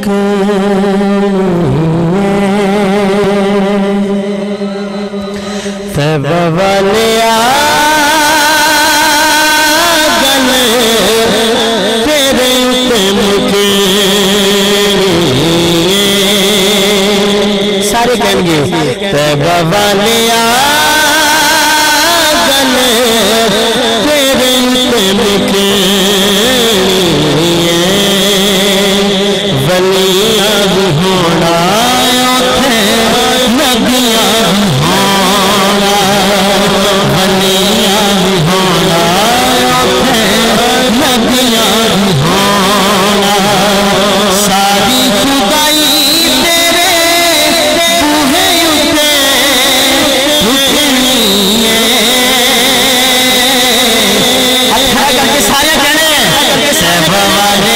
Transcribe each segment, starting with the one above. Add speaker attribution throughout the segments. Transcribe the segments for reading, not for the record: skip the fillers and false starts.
Speaker 1: तैबा वाले आंगन तेरे उत्ते मुके सारे कहेंगे तैबा वाले आंगन तेरे उत्ते मुके वलियां भी होना उथे नबियां भी होना वलियां भी होना उथे नबियां भी होना सारी खुदाई तेरे बूहे उते रुकनी है। अच्छा करके सारे कहने तैबा वाले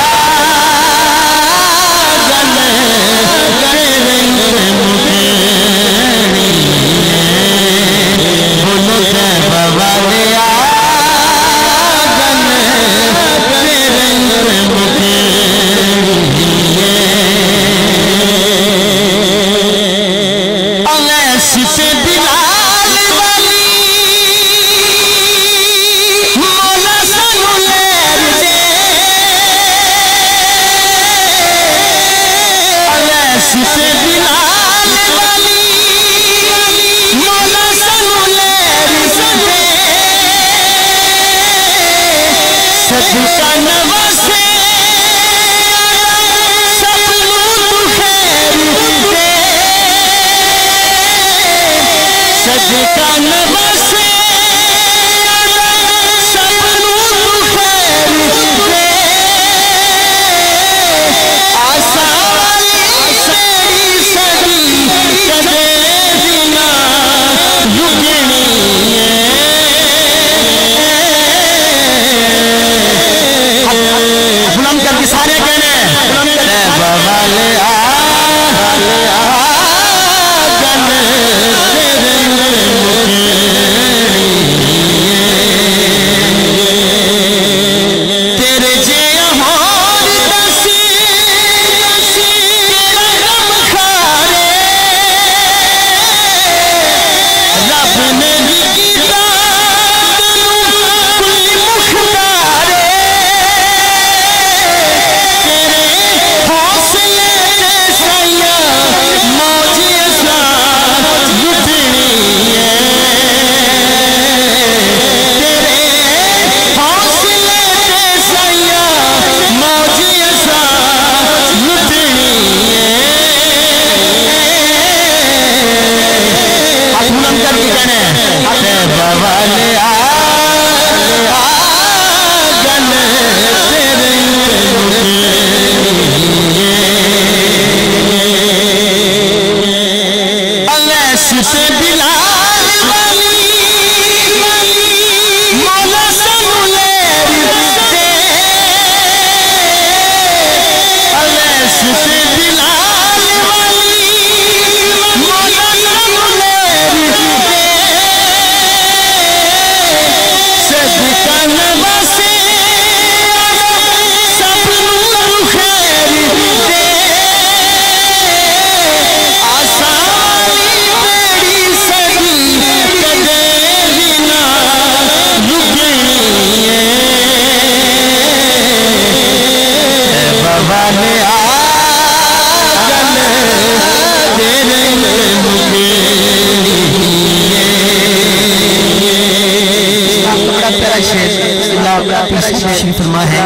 Speaker 1: फरमा है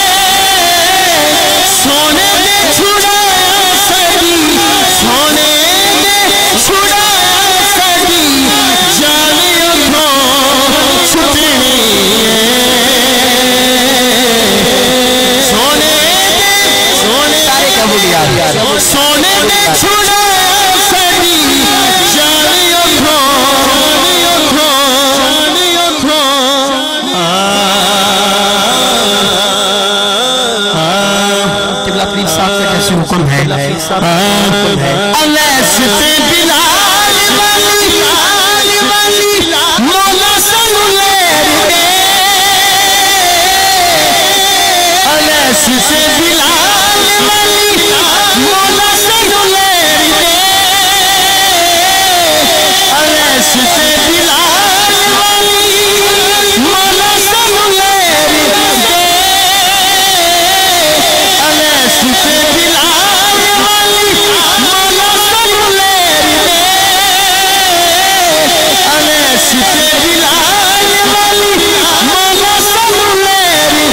Speaker 1: सोने अवैस से बिलाल वाली मौला सल्लल्लाहु अवैस से बिलाल वाली मौला सल्लल्लाहु अवैस से बिलाल वाली मौला सल्लल्लाहु अवैस से बिलाल वाली मौला सल्लल्लाहु अवैस से बिलाल वाली मौला सल्लल्लाहु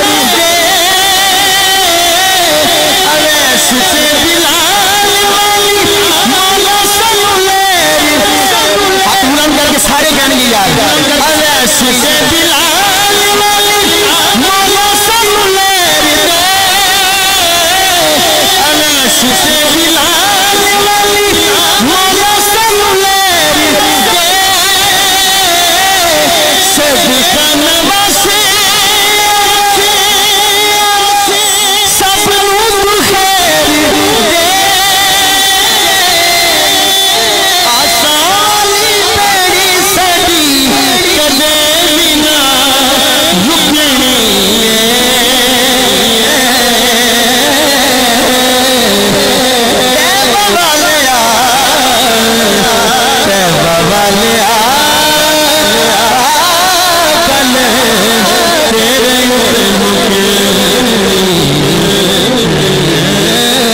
Speaker 1: अवैस से बिलाल वाली मौला सल्लल्लाहु हाथ बुलंद करके सारे गाएंगे यार अवैस से बिलाल वाली मौला सल्लल्लाहु अवैस से बिलाल वाली मौला सल्लल्लाहु सबका नवासे सब लोग खैर दे आसानी तेरी सदी कदे बिना रुकनी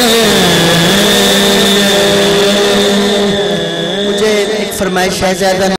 Speaker 1: मुझे एक फरमाइश है ज़्यादा